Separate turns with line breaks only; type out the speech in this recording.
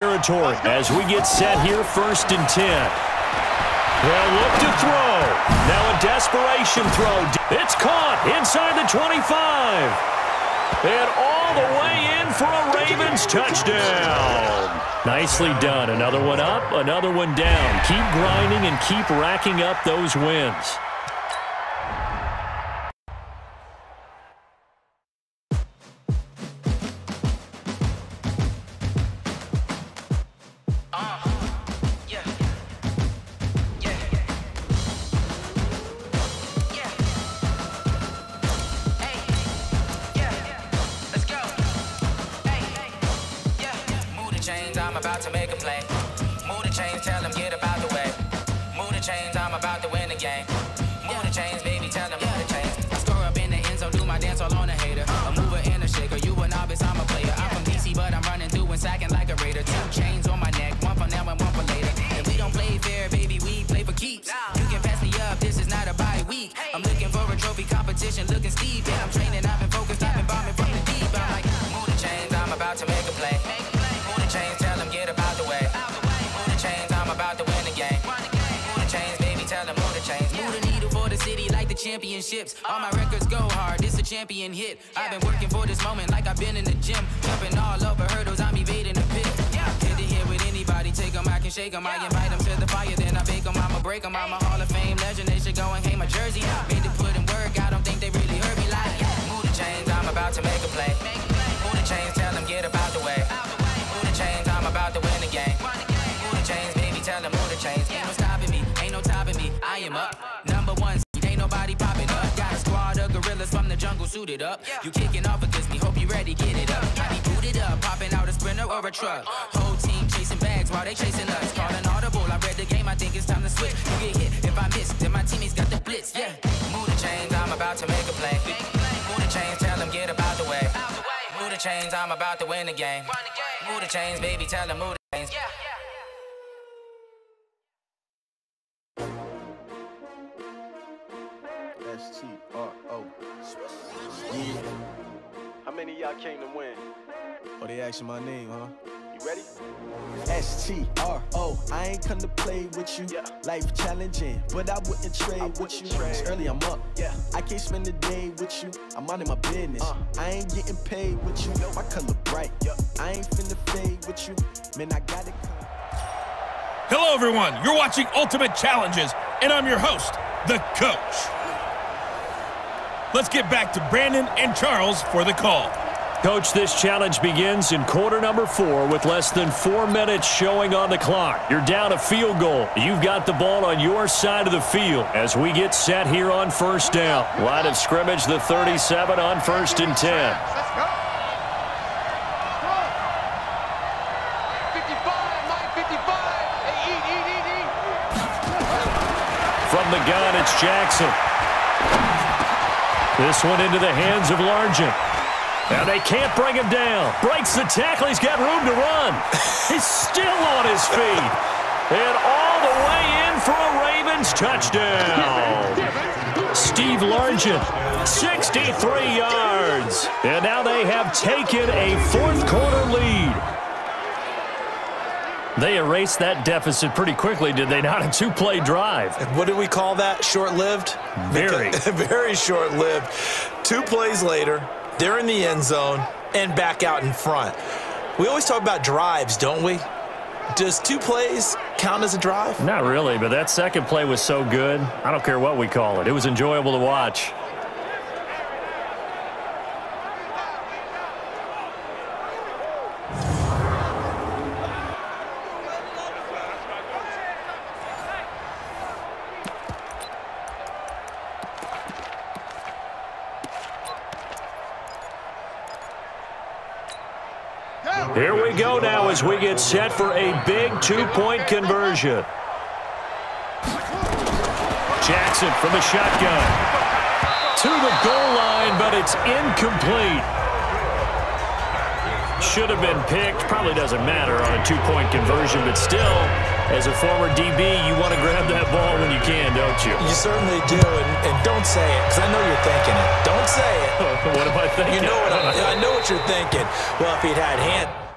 territory as we get set here, 1st and 10. They'll look to throw. Now a desperation throw. It's caught inside the 25. And all the way in for a Ravens touchdown. Nicely done. Another one up, another one down. Keep grinding and keep racking up those wins.
I'm about to make a play. Move the chains, tell them get about the way. Move the chains, I'm about to win the game. Move the chains, baby, tell them move the chains. I score up in the end zone, do my dance all on a hater. A mover and a shaker, you a novice, I'm a player. I'm from DC, but I'm running through and sacking like a raider. 2 chains on my neck, one for now and one for later. And we don't play fair, baby, we play for keeps. You can pass me up, this is not a bye week. I'm looking for a trophy competition, looking steep. And I'm training, I've been focused, I've been bombing from the deep. I'm like, move the chains, I'm about to make a play. Move the chains, tell them get about the way. Move the chains, I'm about to win the game. Move the chains, baby, tell them move the chains. Move the needle for the city like the championships. All my records go hard, this a champion hit. I've been working for this moment like I've been in the gym. Jumping all over hurdles, I'm evading the pit. Hit to hit with anybody, take them, I can shake them. I invite them to the fire, then I bake them, I'ma break them. I'm a Hall of Fame legend, they should go and hang my jersey. Made to put in work, I don't think they really heard me like. Move the chains, I'm about to make a play. Move the chains, tell them get about the way. Move the chains, I'm about to win the game. Move the chains, baby, tell them move the chains. Ain't no stopping me, ain't no topping me. I am up, #1 seed, ain't nobody popping up. Got a squad of gorillas from the jungle suited up. You kicking off against me, hope you ready, get it up. I be booted up, popping out a sprinter or a truck. Whole team chasing bags while they chasing us. Calling audible, I read the game, I think it's time to switch. You get hit, if I miss, then my teammates got the blitz, yeah. Move the chains, I'm about to make a play. Move the chains, tell them get about the way. Move the chains, I'm about to win the game. Move the chains, baby, tell them move the chains.
S-T-R-O. Yeah. How many of y'all came to win? Oh, they asking my name, huh? You ready? S-T-R-O. I ain't come to play with you. Life challenging, but I wouldn't trade with you. It's early, I'm up. I can't spend the day with you. I'm out of my business. I ain't getting paid with you. My color bright. I ain't finna fade with you. Man, I got it.
Hello, everyone. You're watching Ultimate Challenges, and I'm your host, the Coach. Let's get back to Brandon and Charles for the call.
Coach, this challenge begins in quarter number 4 with less than 4 minutes showing on the clock. You're down a field goal. You've got the ball on your side of the field as we get set here on 1st down. Line of scrimmage, the 37 on 1st and 10.
Let's go.
From the gun, it's Jackson. This one into the hands of Largent. Now they can't bring him down. Breaks the tackle. He's got room to run. He's still on his feet. And all the way in for a Ravens touchdown. Steve Largent, 63 yards. And now they have taken a 4th quarter lead. They erased that deficit pretty quickly, did they not? A 2-play drive.
What do we call that? Short-lived?
Very.
Very short-lived. 2 plays later, they're in the end zone and back out in front. We always talk about drives, don't we? Does 2 plays count as a drive?
Not really, but that second play was so good. I don't care what we call it. It was enjoyable to watch. Here we go now as we get set for a big 2-point conversion. Jackson from the shotgun. To the goal line, but it's incomplete. Should have been picked. Probably doesn't matter on a 2-point conversion, but still, as a former DB, you want to grab that ball when you can, don't you?
You certainly do, and don't say it, because I know you're thinking it. Don't say it.
What am I thinking?
You know what I know what you're thinking. Well, if he'd had